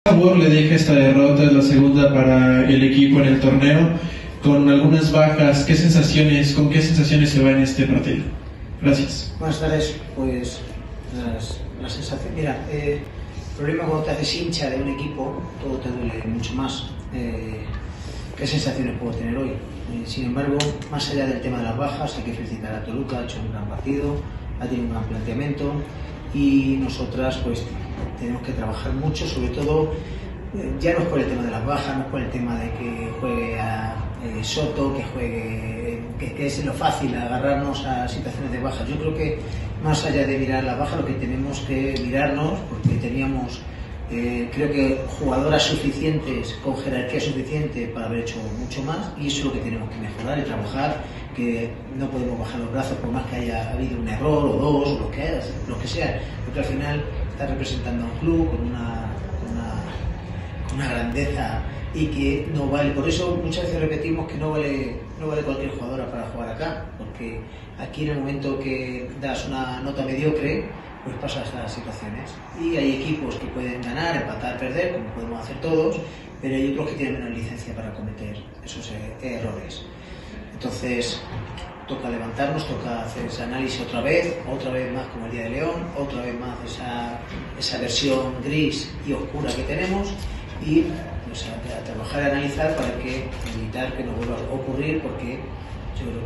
sabor le deja esta derrota, es la segunda para el equipo en el torneo, con algunas bajas? ¿Con qué sensaciones se va en este partido? Gracias. Buenas tardes. Pues la sensación, mira, el problema cuando te haces hincha de un equipo, todo te duele mucho más. ¿Qué sensaciones puedo tener hoy? Sin embargo, más allá del tema de las bajas, hay que felicitar a Toluca, ha hecho un gran partido, ha tenido un gran planteamiento y nosotras pues tenemos que trabajar mucho, sobre todo ya no es por el tema de las bajas, no es por el tema de que juegue a Soto, que es lo fácil agarrarnos a situaciones de bajas. Yo creo que más allá de mirar las bajas, lo que tenemos que mirarnos, porque teníamos creo que jugadoras suficientes, con jerarquía suficiente para haber hecho mucho más, y eso es lo que tenemos que mejorar y trabajar, que no podemos bajar los brazos por más que haya habido un error o dos, o lo que sea, porque al final está representando a un club con una grandeza y que no vale. Por eso muchas veces repetimos que no vale cualquier jugadora para jugar acá, porque aquí en el momento que das una nota mediocre pues pasas estas situaciones, y hay equipos que pueden ganar, empatar, perder, como podemos hacer todos, pero hay otros que tienen menos licencia para cometer esos errores. Entonces toca levantarnos, toca hacer ese análisis otra vez más como el día de León, otra vez más esa versión gris y oscura que tenemos, y pues, a trabajar y analizar para evitar que nos vuelva a ocurrir, porque yo creo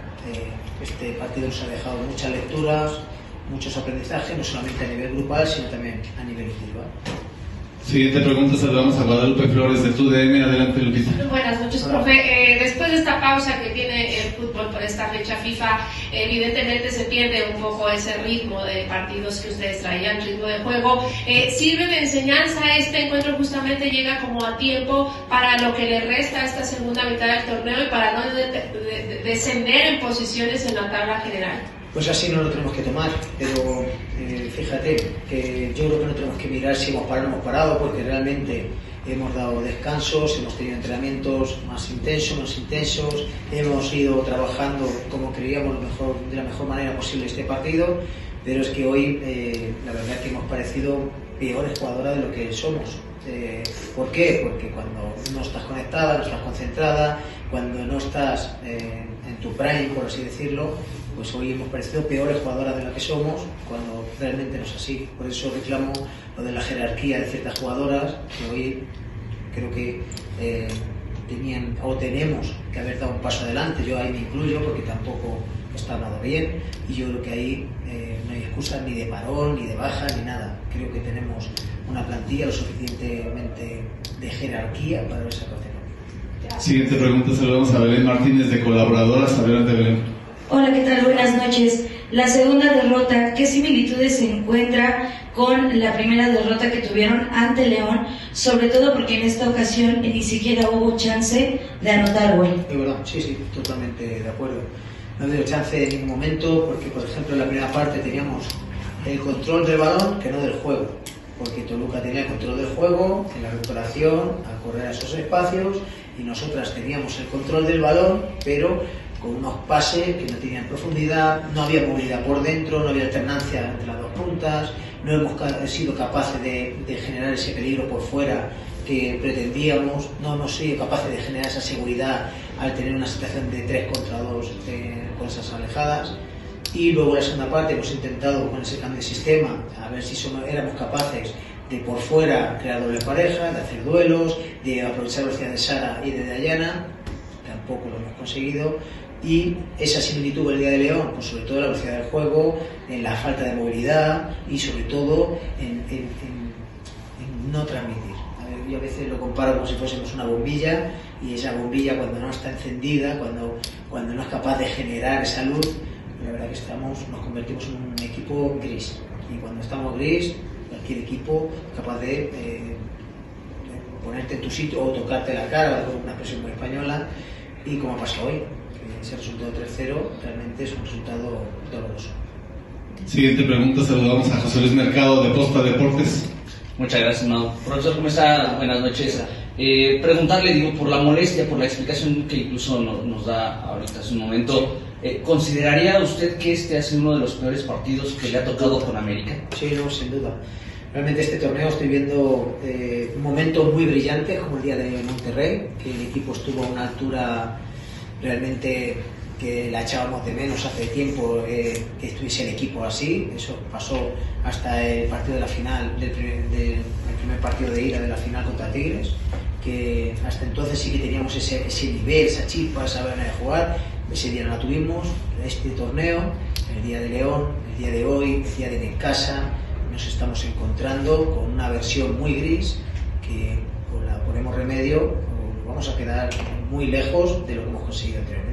que este partido nos ha dejado muchas lecturas, muchos aprendizajes, no solamente a nivel grupal, sino también a nivel individual. Siguiente pregunta, saludamos a Guadalupe Flores de TUDM. Adelante, Lupita. Buenas noches, profe. Después de esta pausa que tiene el fútbol por esta fecha FIFA, evidentemente se pierde un poco ese ritmo de partidos que ustedes traían, ritmo de juego. ¿Sirve de enseñanza este encuentro? Justamente llega como a tiempo para lo que le resta a esta segunda mitad del torneo y para no descender en posiciones en la tabla general. Pues así no lo tenemos que tomar, pero fíjate que yo creo que no tenemos que mirar si hemos parado o no hemos parado, porque realmente hemos dado descansos, hemos tenido entrenamientos más intensos, hemos ido trabajando como creíamos de la mejor manera posible este partido, pero es que hoy la verdad es que hemos parecido peores jugadoras de lo que somos. ¿Por qué? Porque cuando no estás conectada, no estás concentrada, cuando no estás en tu prime, por así decirlo, pues hoy hemos parecido peores jugadoras de lo que somos, cuando realmente no es así. Por eso reclamo lo de la jerarquía de ciertas jugadoras, que hoy creo que tenían o tenemos que haber dado un paso adelante. Yo ahí me incluyo porque tampoco está nada bien, y yo creo que ahí no hay excusa ni de parón, ni de baja, ni nada. Creo que tenemos una plantilla lo suficientemente de jerarquía para esa categoría. Siguiente pregunta, saludamos a Belén Martínez de Colaboradoras. Adelante, Belén. Hola, ¿qué tal? Buenas noches. La segunda derrota, ¿qué similitudes se encuentra con la primera derrota que tuvieron ante León? Sobre todo porque en esta ocasión ni siquiera hubo chance de anotar gol. Es verdad, sí, totalmente de acuerdo. No dio chance en ningún momento, porque por ejemplo en la primera parte teníamos el control del balón que no del juego, porque Toluca tenía el control del juego en la recuperación, a correr a esos espacios, y nosotras teníamos el control del balón, pero con unos pases que no tenían profundidad, no había movilidad por dentro, no había alternancia entre las dos puntas, no hemos sido capaces de generar ese peligro por fuera que pretendíamos, no hemos sido capaces de generar esa seguridad al tener una situación de 3 contra 2 con esas alejadas. Y luego en la segunda parte hemos intentado con ese cambio de sistema a ver si éramos capaces de por fuera crear dobles parejas, de hacer duelos, de aprovechar la velocidad de Sara y de Dayana. Tampoco lo hemos conseguido, y esa similitud del día de León, pues sobre todo en la velocidad del juego, en la falta de movilidad y sobre todo en no transmitir. Yo a veces lo comparo como si fuésemos una bombilla, y esa bombilla cuando no está encendida, cuando no es capaz de generar esa luz, la verdad que nos convertimos en un equipo gris, y cuando estamos gris, cualquier equipo es capaz de ponerte en tu sitio o tocarte la cara, con una expresión muy española, y como ha pasado hoy, que ese resultado 3-0 realmente es un resultado doloroso. Siguiente pregunta, saludamos a José Luis Mercado de Posta Deportes. Muchas gracias, Mau. Profesor, ¿cómo está? Buenas noches. Preguntarle, por la molestia, por la explicación que incluso nos da ahorita hace un momento, ¿consideraría usted que este ha sido uno de los peores partidos que le ha tocado con América? Sí, no, sin duda. Realmente este torneo estoy viendo un momento muy brillante, como el día de Monterrey, que el equipo estuvo a una altura realmente que la echábamos de menos hace tiempo, que estuviese el equipo así. Eso pasó hasta el partido de la final, del primer partido de ida de la final contra Tigres, que hasta entonces sí que teníamos ese nivel, esa chispa, esa manera de jugar. Ese día no la tuvimos. Este torneo, el día de León, el día de hoy, el día de Necaxa, nos estamos encontrando con una versión muy gris que, o la ponemos remedio o vamos a quedar muy lejos de lo que hemos conseguido anteriormente.